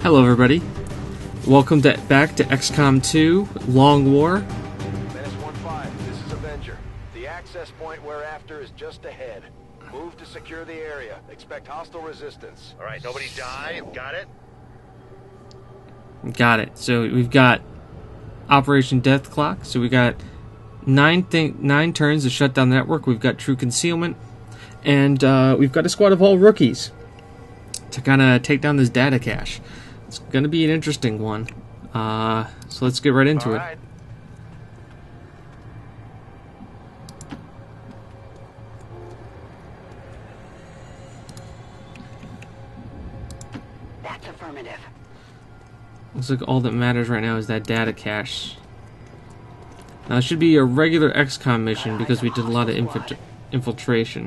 Hello everybody, welcome back to XCOM 2, Long War. Menace 1-5, this is Avenger. The access point we're after is just ahead. Move to secure the area. Expect hostile resistance. Alright, nobody die. Got it? Got it. So we've got Operation Death Clock, so we got 9 turns to shut down the network. We've got True Concealment, and we've got a squad of all rookies to kind of take down this data cache. It's going to be an interesting one. So let's get right into it. That's affirmative. Looks like all that matters right now is that data cache. Now it should be a regular XCOM mission because we did a lot of infiltration.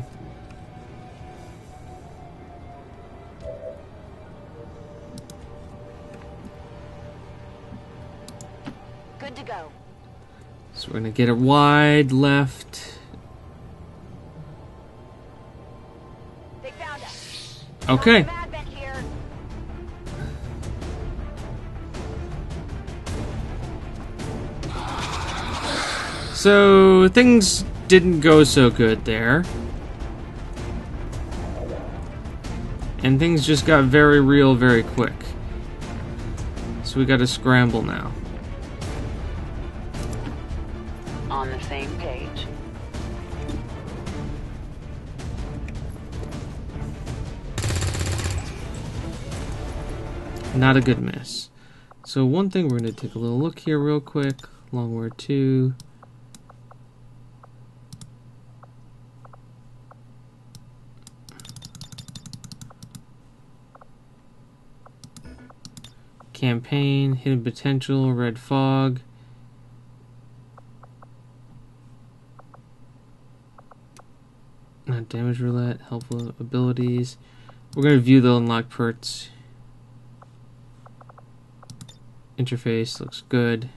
Good to go. So we're gonna get it wide left. They found us. Okay. Mad vent here. So things didn't go so good there. And things just got very real very quick. So we gotta scramble now. On the same page. Not a good miss. So one thing, we're gonna take a little look here real quick. Long War 2. Campaign, Hidden Potential, Red Fog. Damage Roulette, helpful abilities. We're going to view the unlocked perks. Interface looks good.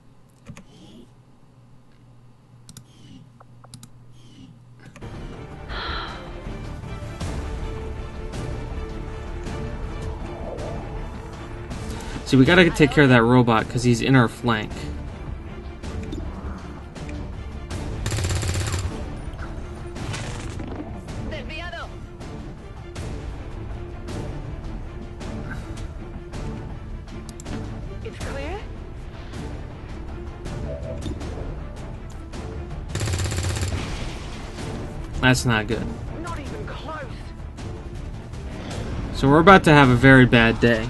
See, we gotta take care of that robot because he's in our flank. Desviado. It's clear. That's not good. Not even close. So we're about to have a very bad day.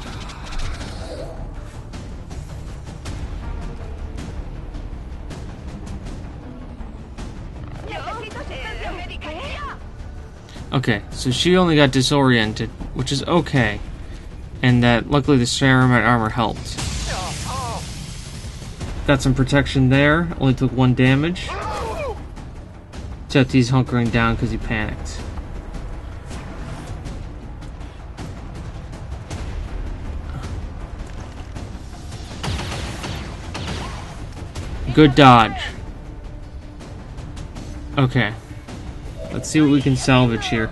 Okay, so she only got disoriented, which is okay. And that luckily the Ceramite armor helped. Got some protection there, only took 1 damage. Except he's hunkering down because he panicked. Good dodge. Okay. Let's see what we can salvage here.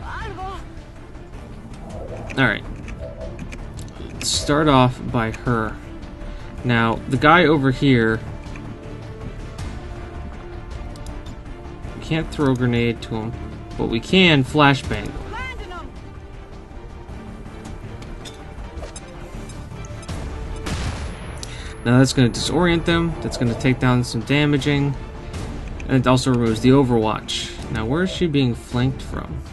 Alright. Let's start off by her. Now, the guy over here... we can't throw a grenade to him, but we can flashbang. Now that's going to disorient them, that's going to take down some damaging, and it also removes the overwatch. Now where is she being flanked from?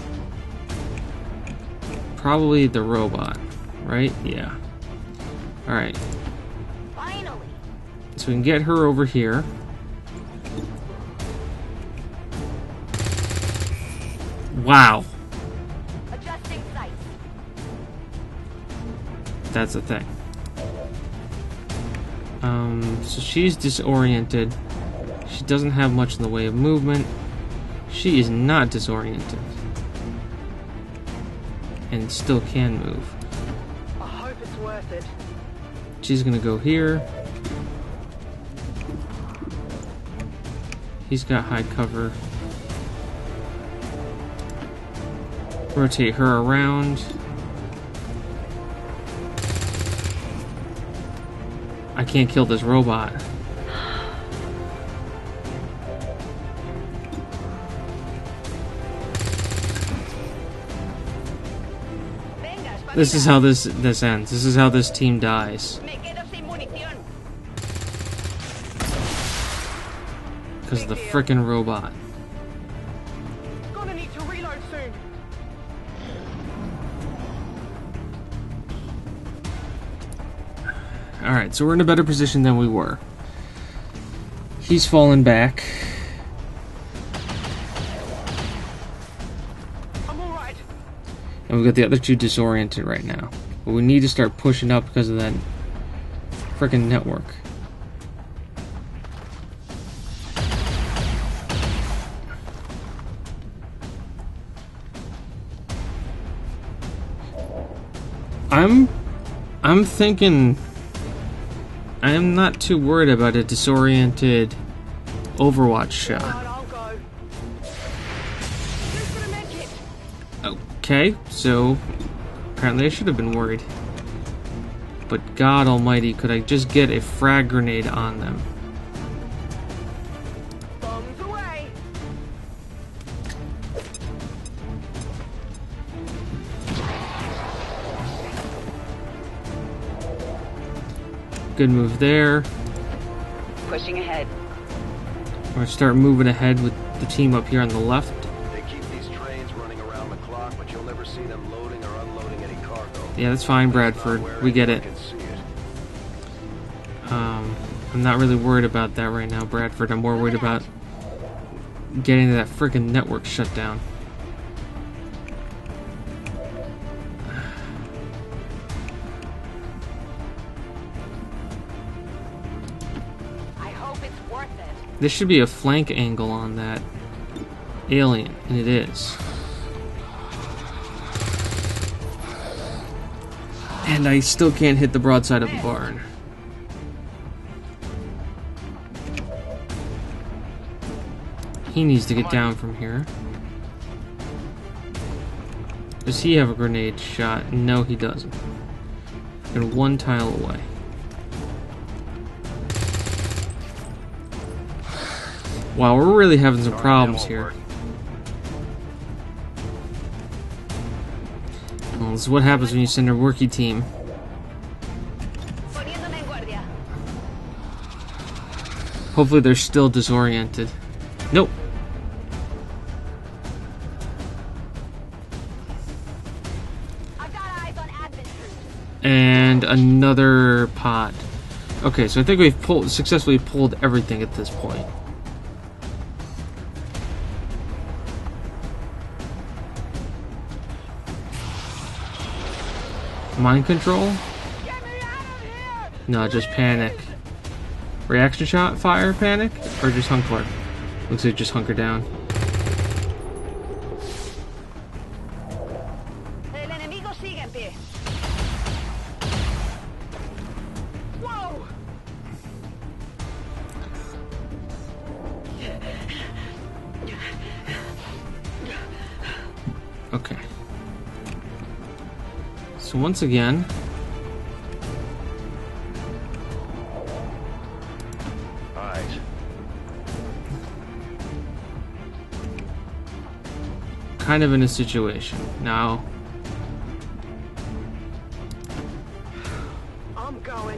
Probably the robot, right? Yeah. Alright. Finally. So we can get her over here. Wow. Adjusting sights. That's a thing. So she's disoriented. She doesn't have much in the way of movement. She is not disoriented. And still can move. I hope it's worth it. She's gonna go here. He's got high cover. Rotate her around. I can't kill this robot. This is how this ends. This is how this team dies. Because of the frickin' robot. Gonna need to reload soon. Alright, so we're in a better position than we were. He's fallen back. I'm alright. And we've got the other two disoriented right now. But we need to start pushing up because of that frickin' network. I'm thinking I am not too worried about a disoriented Overwatch shot. Alright, I'll go. Who's gonna make it? Okay, so apparently I should have been worried. But God almighty, could I just get a frag grenade on them? Bombs away. Good move there. Pushing ahead. We're gonna start moving ahead with the team up here on the left. They keep these trains running around the clock, but you'll never see them loading or unloading any cargo. Yeah, that's fine, Bradford. We get it. You can see it. I'm not really worried about that right now, Bradford. I'm more worried about getting that frickin' network shut down. I hope it's worth it. This should be a flank angle on that alien, and it is. And I still can't hit the broadside of the barn. He needs to get down from here. Does he have a grenade shot? No, he doesn't. And one tile away. Wow, we're really having some problems here. Well, this is what happens when you send a rookie team. Poniéndome en guardia. Hopefully they're still disoriented. Nope. I've got eyes on admin troops. And another pod. Okay, so I think we've successfully pulled everything at this point. Mind control? Get me out of here! No, just panic. Reaction shot, fire, panic? Or just hunker? Looks like just hunker down. El enemigo sigue en pie. Whoa! Okay. So once again, Alright. kind of in a situation. Now, I'm going.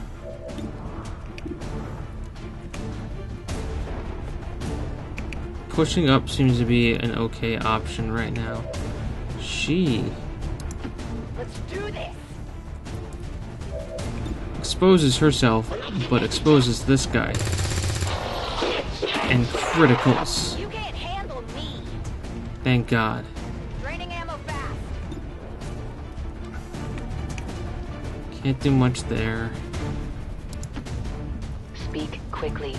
pushing up seems to be an okay option right now. She Let's do this. exposes herself, but exposes this guy. And criticals. You can't handle me. Thank God. Draining ammo fast. Can't do much there. Speak quickly.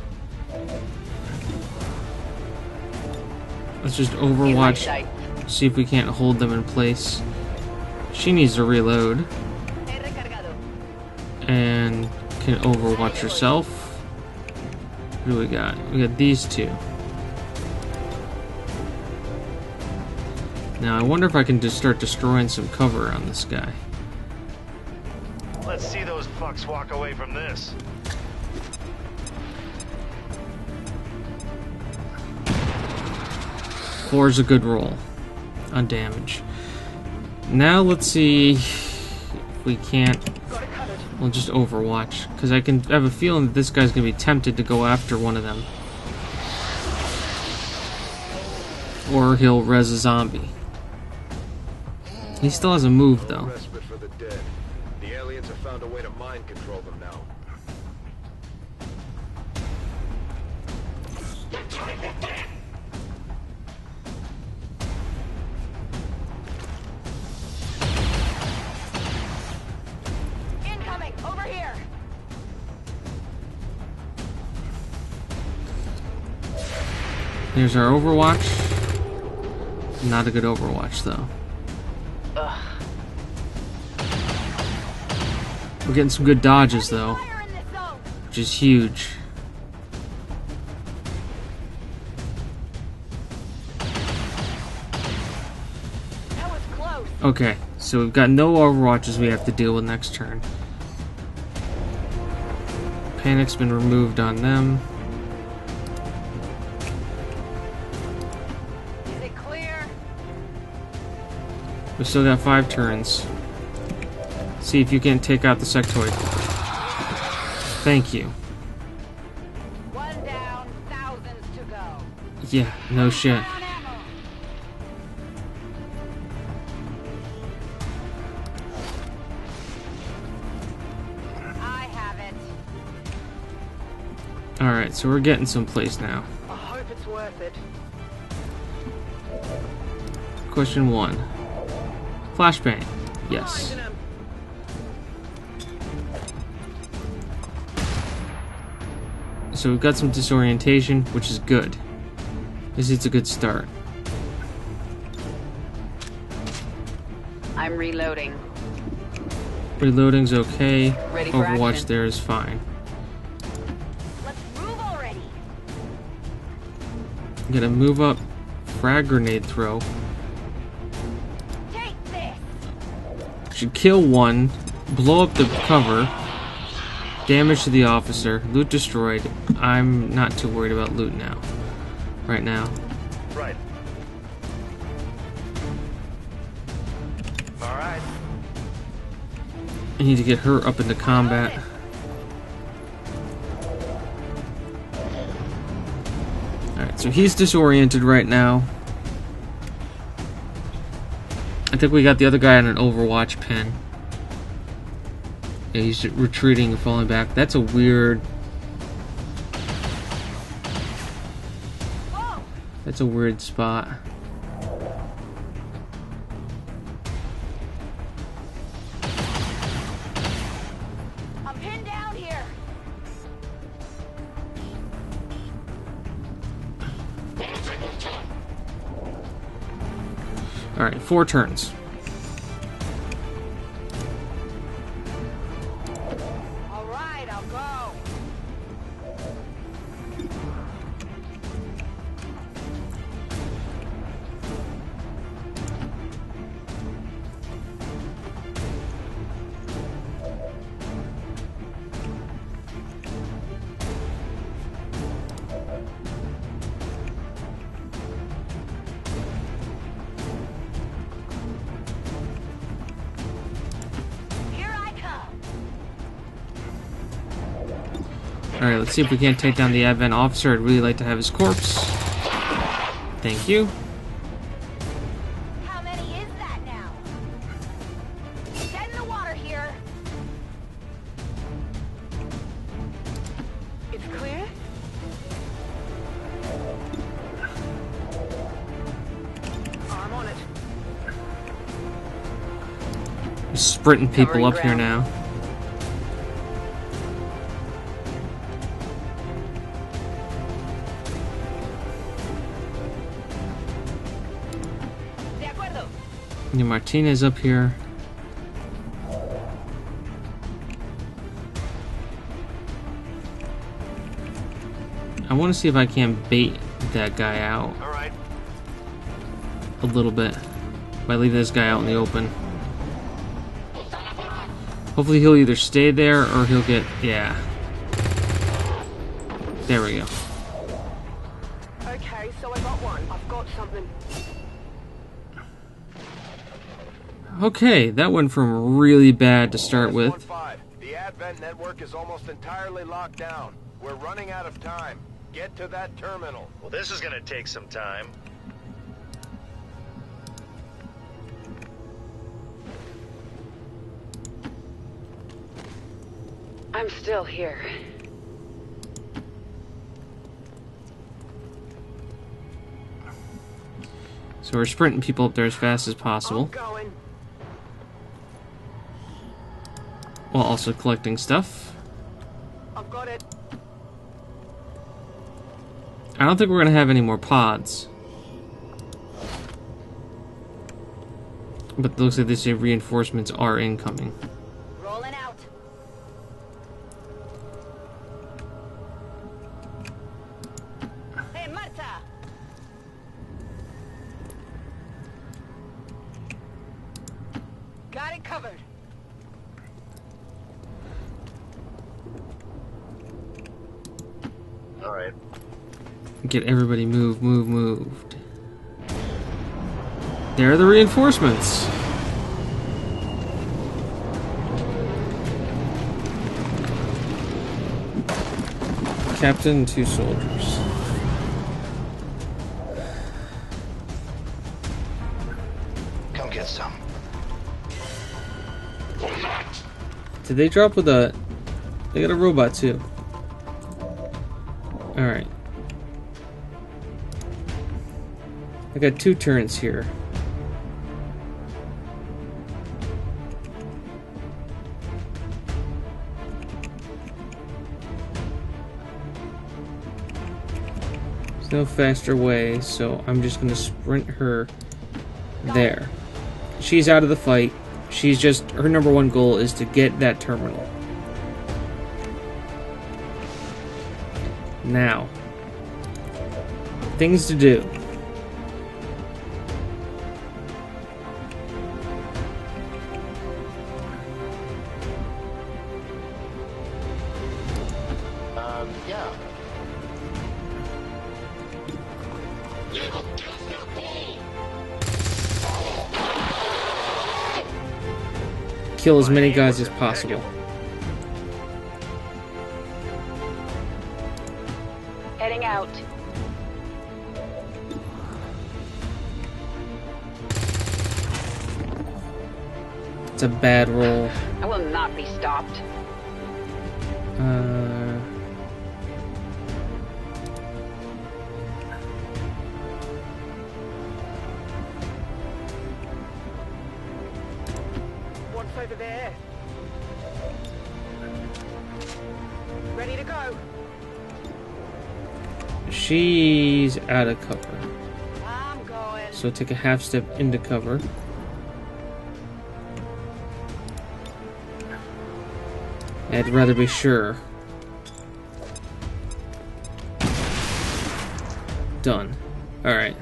Let's just In my overwatch, sight. see if we can't hold them in place. She needs to reload He recargado. and can overwatch herself. Who do we got? We got these two. Now I wonder if I can just start destroying some cover on this guy. Let's see those fucks walk away from this. Four's a good roll on damage. Now let's see if we can't. We'll just Overwatch, because I have a feeling that this guy's gonna be tempted to go after one of them, or he'll res a zombie. He still has a move though. Respite for the dead. The aliens have found a way to mind control them now. Incoming! Over here! Here's our Overwatch. Not a good Overwatch though. We're getting some good dodges though, Fire in this zone! which is huge. That was close! Okay, so we've got no Overwatches we have to deal with next turn. Panic's been removed on them. Is it clear? We've still got 5 turns. See if you can take out the sectoid. Thank you. One down, thousands to go. Yeah, no shit. Down ammo. I have it. Alright, so we're getting someplace now. I hope it's worth it. Question 1. Flashbang. Yes. Finding 'em. So we've got some disorientation, which is good. This is a good start. I'm reloading. Reloading's okay. Ready for Overwatch action. there is fine. Let's move already. Gotta move up. Frag grenade throw. Take this. Should kill one. Blow up the cover. Damage to the officer. Loot destroyed. I'm not too worried about loot now. Right now. Right. All right. I need to get her up into combat. Alright, so he's disoriented right now. I think we got the other guy on an Overwatch pin. Yeah, he's retreating and falling back. That's a weird... Whoa! That's a weird spot. I'm pinned down here. Alright, 4 turns. All right, I'll go. Here I come. Alright, let's see if we can't take down the Advent officer. I'd really like to have his corpse. Thank you. How many is that now? Get in the water here. It's clear? I'm on it. Sprinting people Covering up here ground. now. De acuerdo. Yeah, Martinez up here. I want to see if I can bait that guy out All right. a little bit by leaving this guy out in the open. Hopefully he'll either stay there or he'll get... Yeah. There we go. Okay, so I got one. I've got something. Okay, that went from really bad to start with. 1-5. The Advent network is almost entirely locked down. We're running out of time. Get to that terminal. Well, this is gonna take some time. I'm still here. So we're sprinting people up there as fast as possible, I'm going. while also collecting stuff. I've got it. I don't think we're going to have any more pods. But it looks like they say reinforcements are incoming. Rolling out. Hey, Marta! Got it covered. All right. Get everybody moved. There are the reinforcements. Captain and 2 soldiers. Come get some. Did they drop with a... They got a robot too. Alright. I got 2 turrets here. There's no faster way, so I'm just gonna sprint her there. She's out of the fight. She's just, her number 1 goal is to get that terminal. Now, things to do. Yeah. Kill as many guys as possible. Heading out. It's a bad roll. I will not be stopped. What's over there? Ready to go. She's out of cover. I'm going. So take a half step into cover. I'd rather be sure. Done. Alright.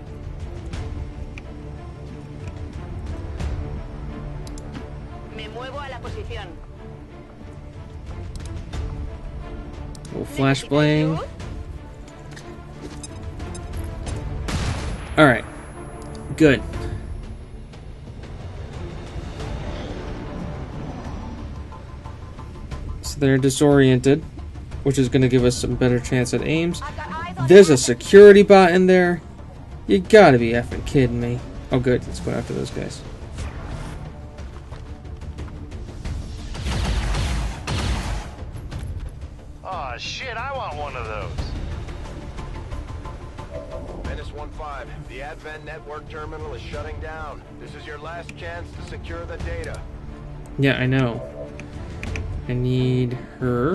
Me muevo a la posición. Little flashbang. Alright. Good. So they're disoriented, which is going to give us some better chance at aims. I've got eyes on There's a security bot in there. You gotta be effing kidding me. Oh good, let's go after those guys. Oh shit! I want one of those. Menace 1-5. The Advent network terminal is shutting down. This is your last chance to secure the data. Yeah, I know. I need her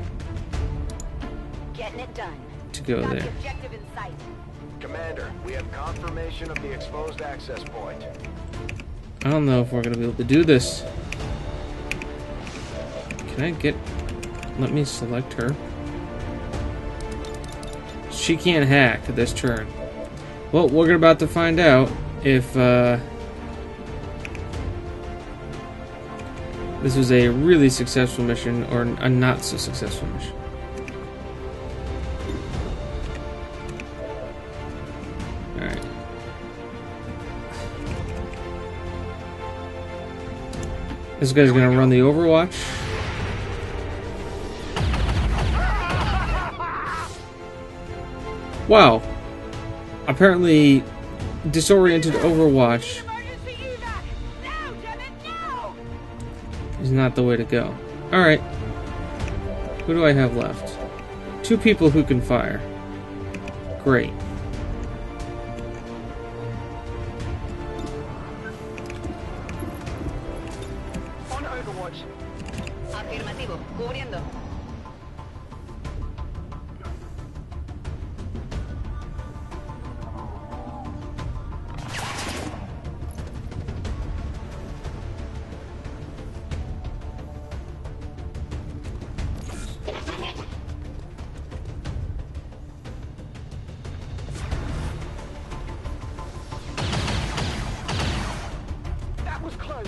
Getting it done. to go Got the there. objective in sight. Commander, we have confirmation of the exposed access point. I don't know if we're gonna be able to do this. Can I get... Let me select her. She can't hack this turn. Well, we're about to find out if This was a really successful mission, or a not so successful mission. Alright. This guy's gonna run the Overwatch. Wow. Apparently, disoriented Overwatch Emergency evac! Now, damn it, now! is not the way to go. Alright. Who do I have left? 2 people who can fire. Great. On Overwatch. Afirmativo. Cubriendo. That was close.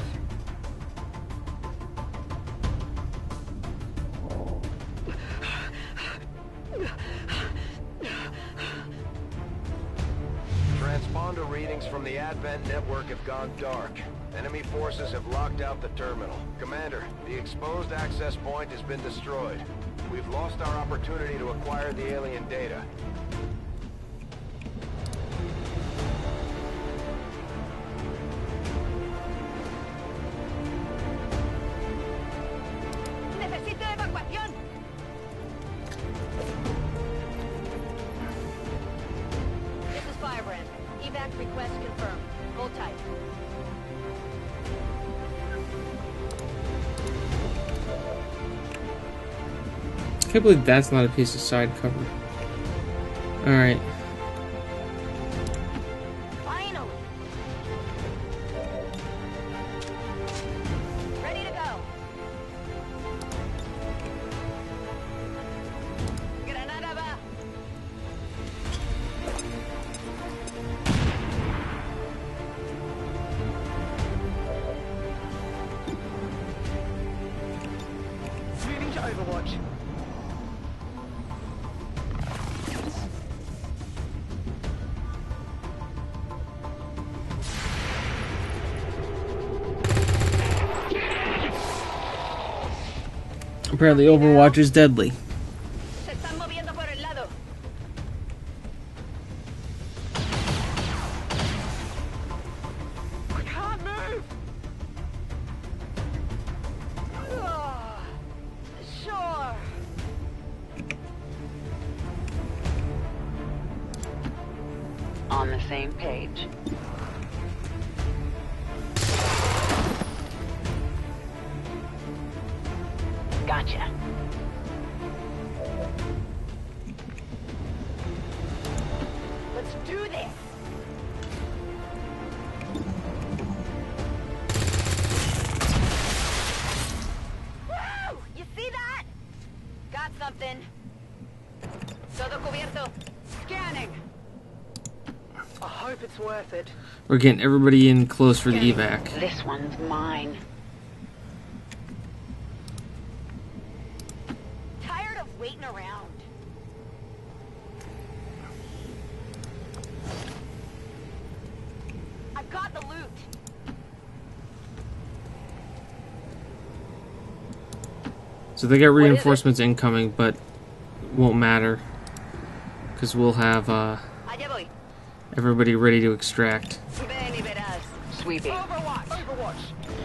Transponder readings from the Advent network have gone dark. Enemy forces have locked out the terminal. Commander, the exposed access point has been destroyed. We've lost our opportunity to acquire the alien data. ¡Necesito evacuación! This is Firebrand. Evac request confirmed. Hold tight. I can't believe that's not a piece of side cover. Alright. Finally! Ready to go. Granada va. Moving to Overwatch. Apparently Overwatch is deadly. Se están moviendo por el lado. I can't move. Oh, sure. On the same page. Gotcha. Let's do this. Woo! You see that? Got something. Todo cubierto. Scanning. I hope it's worth it. We're getting everybody in close for the evac. This one's mine. Tired of waiting around. I've got the loot. So they got reinforcements incoming, but won't matter. Because we'll have Allá voy. everybody ready to extract. Ven y verás. Sweeping. Overwatch. Overwatch.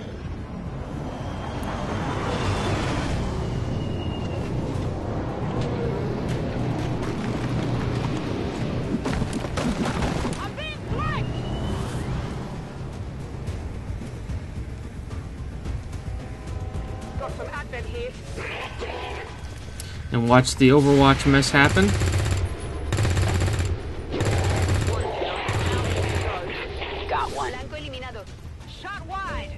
I'm being flanked! Got some Advent here. And watch the Overwatch mess happen. Got one. Blanco eliminado. Shot wide.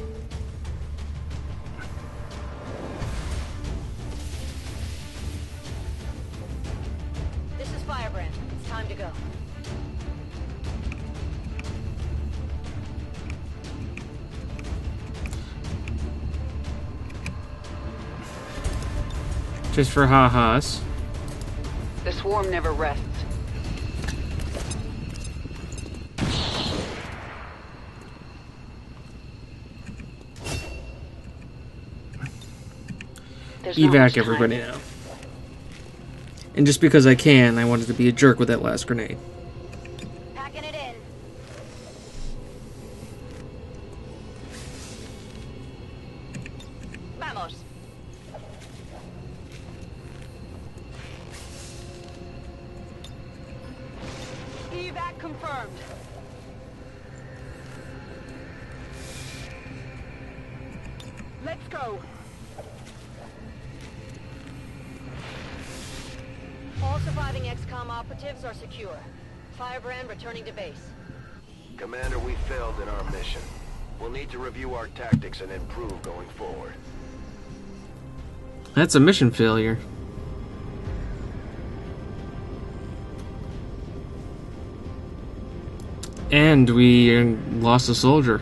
This is Firebrand. It's time to go. Just for ha-has. The swarm never rests. There's not much Evac time. everybody now. And just because I can, I wanted to be a jerk with that last grenade. Packing it in. Vamos. Evac confirmed. Let's go. All surviving XCOM operatives are secure. Firebrand returning to base. Commander, we failed in our mission. We'll need to review our tactics and improve going forward. That's a mission failure. And we lost a soldier.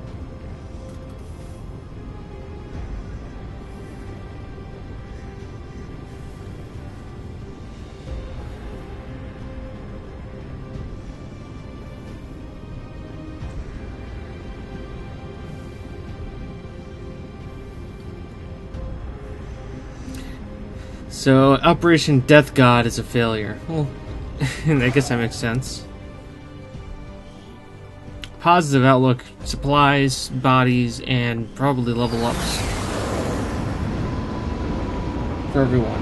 So, Operation Death God is a failure. Well, I guess that makes sense. Positive outlook, supplies, bodies, and probably level ups. For everyone.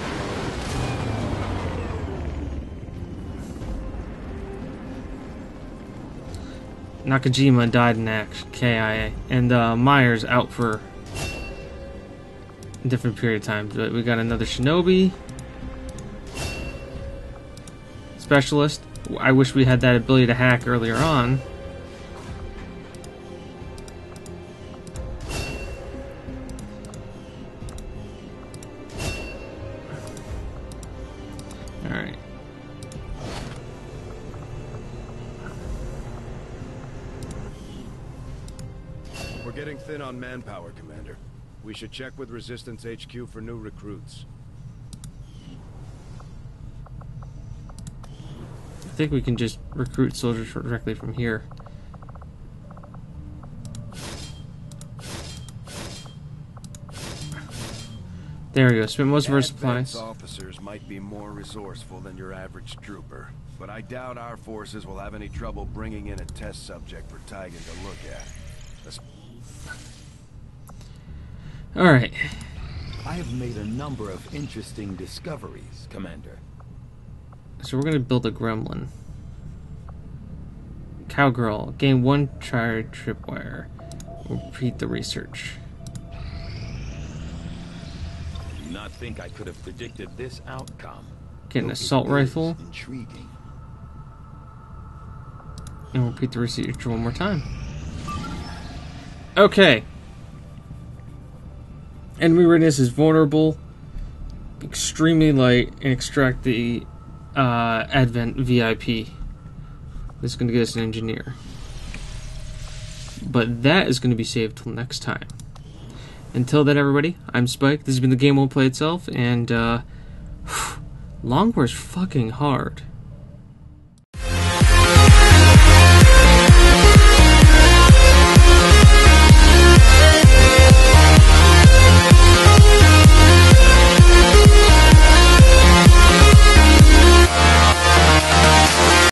Nakajima died in action, KIA. And Myers out for a different period of time. But we got another Shinobi. Specialist. I wish we had that ability to hack earlier on. Alright. We're getting thin on manpower, Commander. We should check with Resistance HQ for new recruits. I think we can just recruit soldiers directly from here. There we go. Spent most of our supplies. Officers might be more resourceful than your average trooper, but I doubt our forces will have any trouble bringing in a test subject for Tygan to look at. Alright. I have made a number of interesting discoveries, Commander. So we're gonna build a gremlin. Cowgirl. Gain 1 tripwire. Repeat the research. I do not think I could have predicted this outcome. Get an Though assault it is rifle. Intriguing. And we'll repeat the research one more time. Okay. Enemy readiness is vulnerable, extremely light, and extract the Advent VIP. This is going to get us an engineer. But that is going to be saved till next time. Until then, everybody, I'm Spike. This has been the game won't play itself, and Long War's fucking hard.